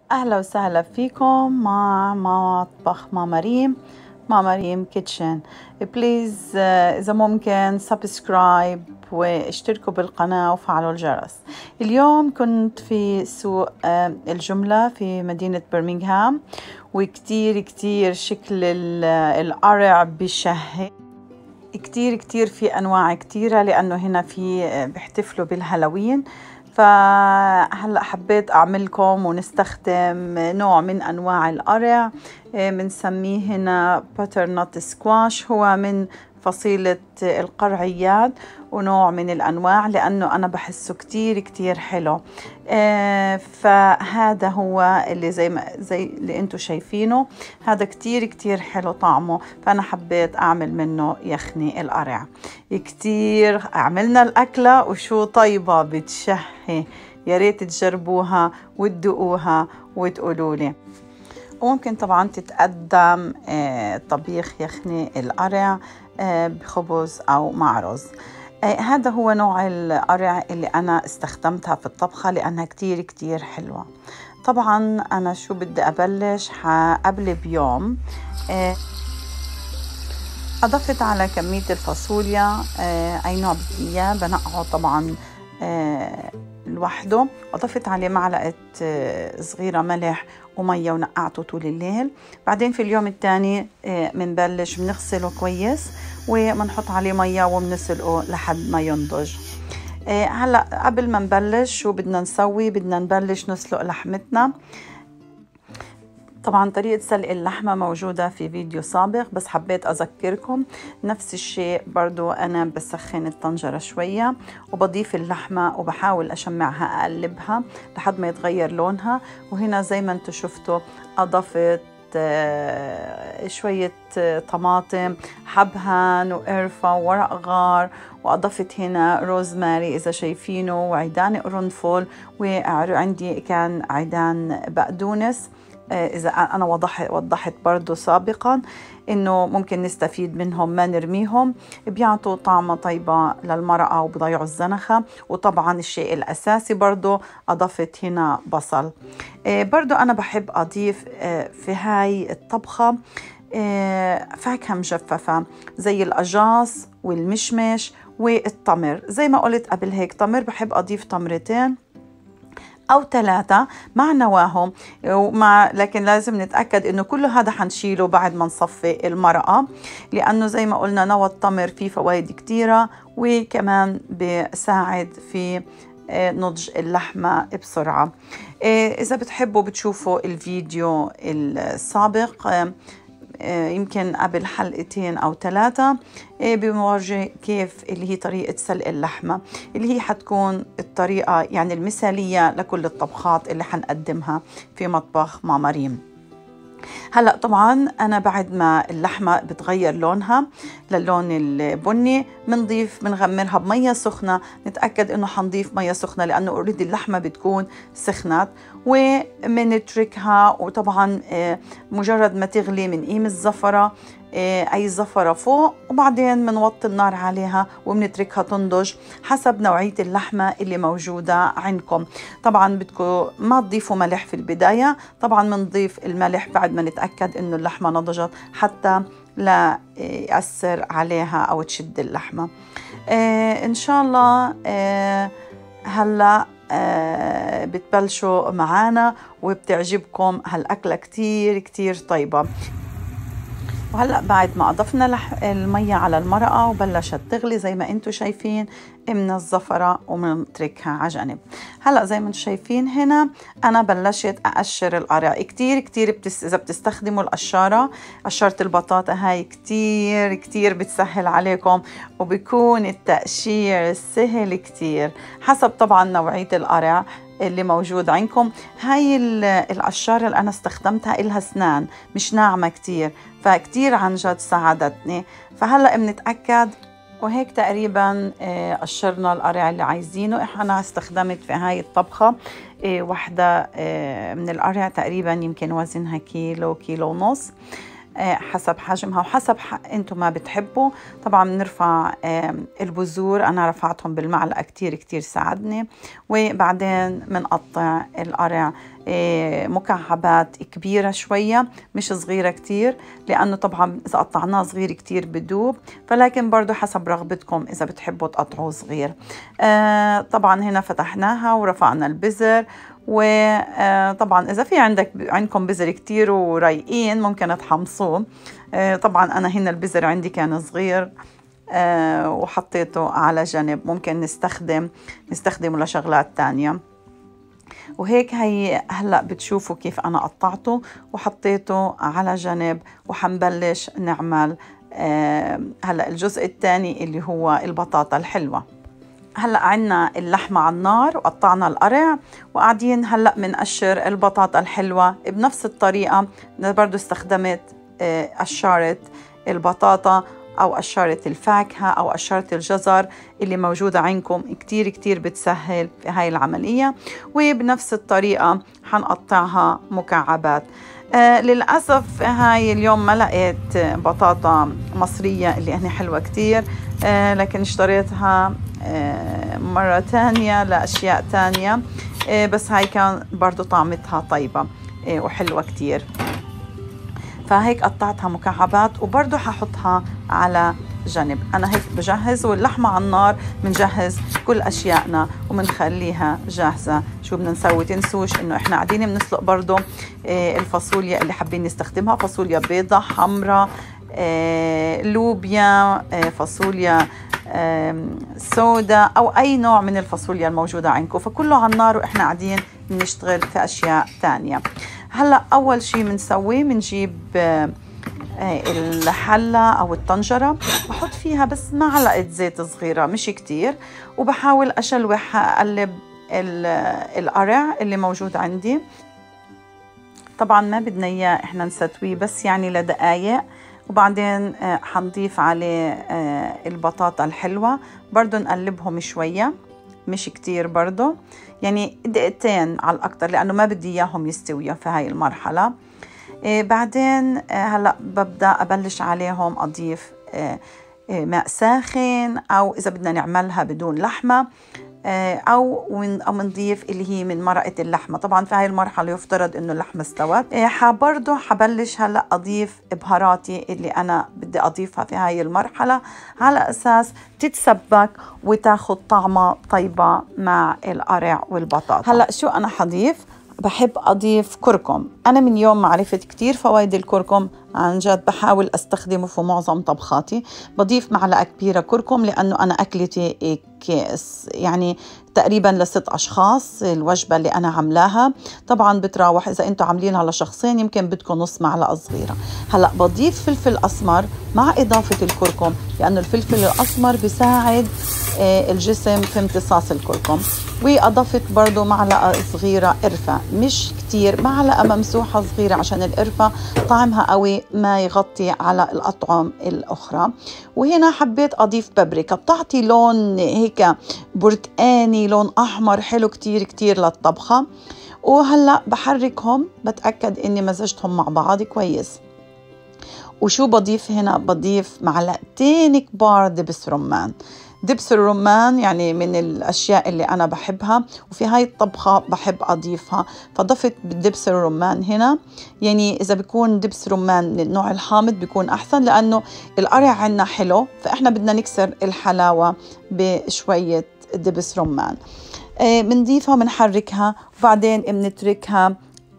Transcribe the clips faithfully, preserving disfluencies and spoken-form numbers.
أهلا وسهلا فيكم مع مطبخ ماما ريم ماما ريم كيتشن. بليز إذا ممكن سبسكرايب واشتركوا بالقناة وفعلوا الجرس. اليوم كنت في سوق الجملة في مدينة برمنغهام، وكتير كتير شكل القرع بشهي، كتير كتير في أنواع كتيرة لأنه هنا في بيحتفلوا بالهالوين. فهلأ حبيت أعملكم ونستخدم نوع من أنواع القرع بنسميه هنا باترنوت سكواش، هو من فصيلة القرعيات ونوع من الأنواع لأنه أنا بحسه كتير كتير حلو. آه فهذا هو اللي زي ما زي اللي انتو شايفينه، هذا كتير كتير حلو طعمه، فأنا حبيت أعمل منه يخني القرع. كتير عملنا الأكلة وشو طيبة بتشهي، يا ريت تجربوها وتدوقوها وتقولوا لي. وممكن طبعا تتقدم آه طبيخ يخني القرع آه بخبز أو مع رز. آه هذا هو نوع القرع اللي أنا استخدمتها في الطبخة لأنها كتير كتير حلوة. طبعا أنا شو بدي أبلش، قبل بيوم آه أضفت على كمية الفاصوليا آه أي نوع بدي إياه بنقعه طبعا آه لوحده. أضفت عليه معلقة آه صغيرة ملح ومية ونقعته طول الليل. بعدين في اليوم الثاني آه بنبلش بنغسله كويس وبنحط عليه مية وبنسلقه لحد ما ينضج. آه هلأ قبل ما نبلش شو بدنا نسوي، بدنا نبلش نسلق لحمتنا. طبعا طريقة سلق اللحمة موجودة في فيديو سابق، بس حبيت أذكركم نفس الشيء. برضو أنا بسخن الطنجرة شوية وبضيف اللحمة وبحاول أشمعها أقلبها لحد ما يتغير لونها. وهنا زي ما انتم شفتوا أضفت شوية طماطم، حبهان وقرفة وورق غار، وأضفت هنا روزماري إذا شايفينه، وعيدان قرنفل، وعندي كان عيدان بقدونس إذا أنا وضحت وضحت برضو سابقا إنه ممكن نستفيد منهم ما نرميهم، بيعطوا طعمة طيبة للمرقة وبضيعوا الزنخة. وطبعا الشيء الأساسي برضو أضفت هنا بصل. برضو أنا بحب أضيف في هاي الطبخة فاكهة مجففة زي القجاص والمشمش والتمر. زي ما قلت قبل هيك تمر بحب أضيف تمرتين أو ثلاثة مع نواهم ومع، لكن لازم نتأكد إنه كل هذا حنشيله بعد ما نصفي المرقة، لأنه زي ما قلنا نوى التمر فيه فوائد كتيرة وكمان بيساعد في نضج اللحمة بسرعة. إذا بتحبوا بتشوفوا الفيديو السابق يمكن قبل حلقتين أو ثلاثة بمواجهة كيف اللي هي طريقة سلق اللحمة، اللي هي حتكون الطريقة يعني المثالية لكل الطبخات اللي حنقدمها في مطبخ ماما ريم. هلأ طبعا أنا بعد ما اللحمة بتغير لونها للون البني بنضيف بنغمرها بمية سخنة. نتأكد إنه حنضيف مية سخنة لأنه أوريدي اللحمة بتكون سخنت، ومنتركها. وطبعا مجرد ما تغلي منقيم الزفرة أي زفرة فوق، وبعدين بنوطي النار عليها وبنتركها تنضج حسب نوعية اللحمة اللي موجودة عندكم. طبعا بدكم ما تضيفوا ملح في البداية، طبعا بنضيف الملح بعد ما نتأكد إنه اللحمة نضجت حتى لا يأثر عليها أو تشد اللحمة. آه إن شاء الله آه هلأ آه بتبلشوا معانا وبتعجبكم هالأكلة كتير كتير طيبة. وهلأ بعد ما أضفنا المية على المرقة وبلشت تغلي زي ما انتم شايفين من الزفرة ومنتركها على جنب. هلأ زي ما انتم شايفين هنا أنا بلشت أقشر القرع. كتير كتير بتس... إذا بتستخدموا القشارة، قشارة البطاطا هاي كتير كتير بتسهل عليكم وبيكون التقشير سهل كتير حسب طبعا نوعية القرع اللي موجود عندكم. هاي القشارة اللي أنا استخدمتها إلها أسنان مش ناعمة كتير، فكتير عن جد ساعدتني. فهلأ بنتأكد وهيك تقريبا قشرنا القرع اللي عايزينه. أنا استخدمت في هاي الطبخة واحدة من القرع تقريبا يمكن وزنها كيلو كيلو ونص. حسب حجمها وحسب انتم ما بتحبوا. طبعا بنرفع البذور، انا رفعتهم بالمعلقه كتير كتير ساعدني. وبعدين بنقطع القرع مكعبات كبيرة شوية مش صغيرة كتير، لأنه طبعا إذا قطعناه صغير كتير بدوب، فلكن برضو حسب رغبتكم إذا بتحبوا تقطعوه صغير. آه طبعا هنا فتحناها ورفعنا البذر. وطبعا إذا في عندك عندكم بذر كتير ورايقين ممكن تحمصوه. آه طبعا أنا هنا البذر عندي كان صغير آه وحطيته على جنب، ممكن نستخدم نستخدمه لشغلات تانية. وهيك هي هلأ بتشوفوا كيف أنا قطعته وحطيته على جنب، وحنبلش نعمل آه هلأ الجزء الثاني اللي هو البطاطا الحلوة. هلأ عنا اللحمة على النار وقطعنا القرع، وقاعدين هلأ بنقشر البطاطا الحلوة بنفس الطريقة. برضو استخدمت آه قشارة البطاطا أو قشارة الفاكهة أو قشارة الجزر اللي موجودة عندكم، كتير كتير بتسهل في هاي العملية. وبنفس الطريقة حنقطعها مكعبات. آه للأسف هاي اليوم ما لقيت بطاطا مصرية اللي هي حلوة كتير، آه لكن اشتريتها آه مرة تانية لأشياء تانية، آه بس هاي كان برضو طعمتها طيبة آه وحلوة كتير. فهيك قطعتها مكعبات وبرضو ححطها على جنب. أنا هيك بجهز، واللحمة على النار بنجهز كل أشيائنا وبنخليها جاهزة. شو بدنا نسوي؟ تنسوش إنه إحنا قاعدين بنسلق برضو الفاصوليا اللي حابين نستخدمها، فاصوليا بيضة، حمراء، لوبيا، فاصوليا سودا، أو أي نوع من الفاصوليا الموجودة عندكم، فكله على النار وإحنا قاعدين بنشتغل في أشياء تانية. هلأ أول شي بنسويه بنجيب الحلة أو الطنجرة، بحط فيها بس معلقة زيت صغيرة مش كتير، وبحاول أشلوح أقلب القرع اللي موجود عندي. طبعا ما بدنا إياه إحنا نستويه بس يعني لدقايق، وبعدين حنضيف عليه البطاطا الحلوة برضو نقلبهم شوية مش كتير برضو، يعني دقيقتين على الأكتر لأنه ما بدي إياهم يستويوا في هاي المرحلة. إيه بعدين إيه هلأ ببدأ أبلش عليهم أضيف إيه إيه ماء ساخن، أو إذا بدنا نعملها بدون لحمة إيه أو أو بنضيف اللي هي من مرقة اللحمة. طبعا في هاي المرحلة يفترض إنه اللحمة استوت. إيه برضو حبلش هلأ أضيف بهاراتي اللي أنا بدي أضيفها في هاي المرحلة على أساس تتسبك وتاخد طعمة طيبة مع القرع والبطاطا. هلأ شو أنا حضيف؟ بحب أضيف كركم. أنا من يوم ما عرفت كتير فوائد الكركم عن جد بحاول أستخدمه في معظم طبخاتي. بضيف معلقة كبيرة كركم لأنه أنا أكلتي يعني تقريبا لست أشخاص الوجبة اللي أنا عملاها. طبعا بتراوح إذا أنتوا عاملينها لشخصين يمكن بدكم نص معلقة صغيرة. هلأ بضيف فلفل أسمر مع إضافة الكركم لأنه الفلفل الأسمر بيساعد الجسم في امتصاص الكركم. وأضفت برضو معلقة صغيرة قرفة مش كتير، معلقة ممسوحة صغيرة عشان القرفة طعمها قوي ما يغطي على الأطعم الأخرى. وهنا حبيت أضيف بابريكا بتعطي لون هيك برتقاني لون أحمر حلو كتير كتير للطبخة. وهلأ بحركهم بتأكد إني مزجتهم مع بعض كويس. وشو بضيف هنا؟ بضيف معلقتين كبار دبس رمان. دبس الرمان يعني من الأشياء اللي أنا بحبها، وفي هاي الطبخة بحب أضيفها، فضفت بالدبس الرمان هنا. يعني إذا بيكون دبس رمان من النوع الحامض بيكون أحسن لأنه القرع عنا حلو، فإحنا بدنا نكسر الحلاوة بشوية دبس رمان. آه بنضيفها بنحركها وبعدين بنتركها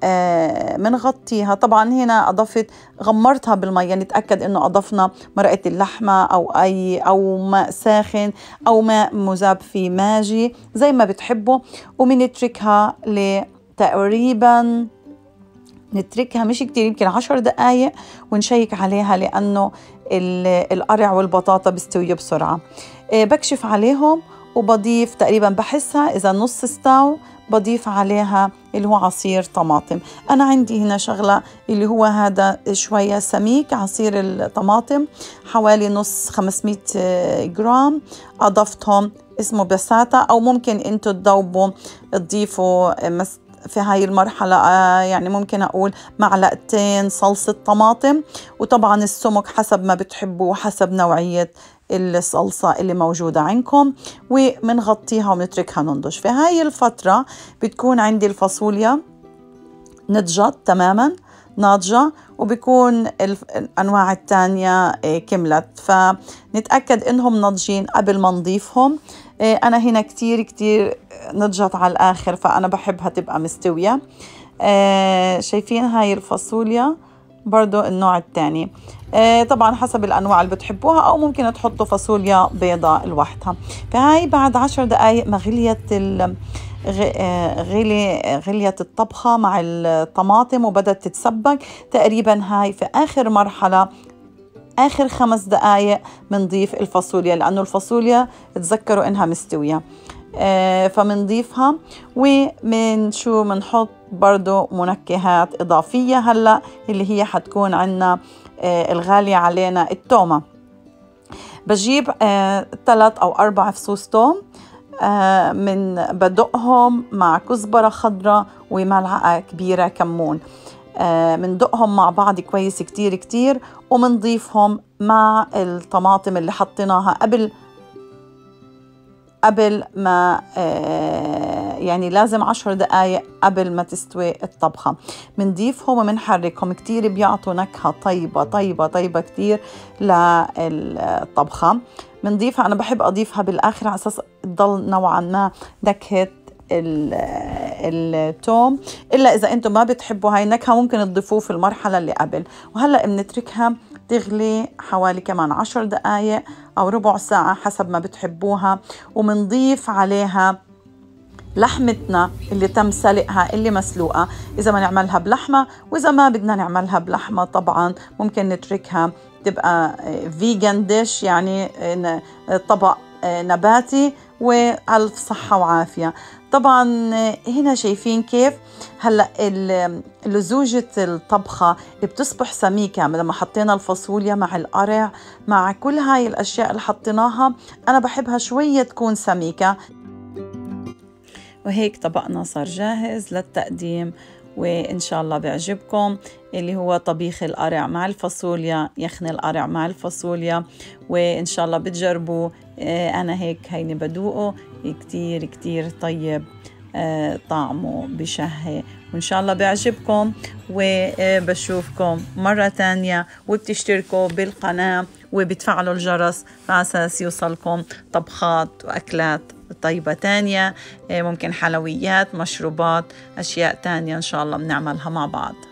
آه منغطيها. طبعا هنا أضفت غمرتها بالمية، نتأكد إنه أضفنا مرقة اللحمة أو أي أو ماء ساخن أو ماء مذاب فيه ماجي زي ما بتحبوا، وبنتركها لتقريبا نتركها مش كتير يمكن عشر دقايق ونشيك عليها لأنه القرع والبطاطا بيستوي بسرعة. آه بكشف عليهم وبضيف تقريبا بحسها إذا نص استوى بضيف عليها اللي هو عصير طماطم. أنا عندي هنا شغلة اللي هو هذا شوية سميك عصير الطماطم حوالي نص خمسمية جرام أضفتهم، اسمه بساطة، أو ممكن أنتوا تذوبوا تضيفوا في هاي المرحلة يعني ممكن أقول معلقتين صلصة طماطم، وطبعا السمك حسب ما بتحبوا وحسب نوعية الصلصة اللي موجودة عندكم، ومنغطيها ومنتركها ننضج. في هاي الفترة بتكون عندي الفاصوليا نضجت تماما ناضجة، وبيكون الأنواع التانية كملت، فنتأكد إنهم ناضجين قبل ما نضيفهم. أنا هنا كتير كتير نضجت على الآخر، فأنا بحبها تبقى مستوية. شايفين هاي الفاصوليا برضو النوع الثاني، طبعا حسب الأنواع اللي بتحبوها، أو ممكن تحطوا فاصوليا بيضاء لوحدها. فهاي بعد عشر دقايق ما غليت غلي غليت الطبخة مع الطماطم وبدت تتسبك تقريبا، هاي في آخر مرحلة آخر خمس دقايق منضيف الفاصوليا، لأنه الفاصوليا تذكروا إنها مستوية. فمنضيفها ومن شو منحط برضو منكهات إضافية هلأ اللي هي حتكون عنا الغالية علينا التومة. بجيب ثلاث أو أربع فصوص توم، من بدقهم مع كزبرة خضراء وملعقة كبيرة كمون، مندقهم مع بعض كويس كتير كتير، ومنضيفهم مع الطماطم اللي حطيناها قبل قبل ما يعني لازم عشر دقايق قبل ما تستوي الطبخة. منضيفهم ومنحركهم كتير، بيعطوا نكهة طيبة طيبة طيبة كتير للطبخة. منضيفها، أنا بحب أضيفها بالآخر على أساس تضل نوعا ما نكهة التوم، إلا إذا أنتم ما بتحبوا هاي النكهة ممكن تضيفوه في المرحلة اللي قبل. وهلأ بنتركها تغلي حوالي كمان عشر دقايق أو ربع ساعة حسب ما بتحبوها، ومنضيف عليها لحمتنا اللي تم سلقها اللي مسلوقة، إذا ما نعملها بلحمة، وإذا ما بدنا نعملها بلحمة طبعا ممكن نتركها تبقى فيجن ديش، يعني طبق نباتي وألف صحة وعافية. طبعا هنا شايفين كيف هلأ لزوجة الطبخة بتصبح سميكة لما حطينا الفاصوليا مع القرع مع كل هاي الأشياء اللي حطيناها. أنا بحبها شوية تكون سميكة. وهيك طبقنا صار جاهز للتقديم، وإن شاء الله بيعجبكم، اللي هو طبيخ القرع مع الفاصوليا، يخني القرع مع الفاصوليا، وإن شاء الله بتجربوا. أنا هيك هيني بدوقه كتير كتير طيب، طعمه بشهي، وإن شاء الله بيعجبكم. وبشوفكم مرة تانية، وبتشتركوا بالقناة وبتفعلوا الجرس على أساس يوصلكم طبخات وأكلات طيبة تانية، ممكن حلويات، مشروبات، أشياء تانية إن شاء الله بنعملها مع بعض.